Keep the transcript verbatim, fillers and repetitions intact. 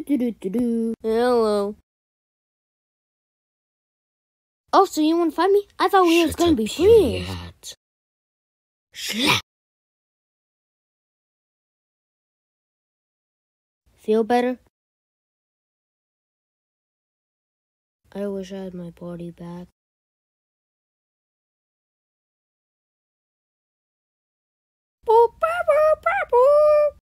do do do do. Hello. Oh, so you want to fight me? I thought we was gonna be friends. Slap. Feel better? I wish I had my body back.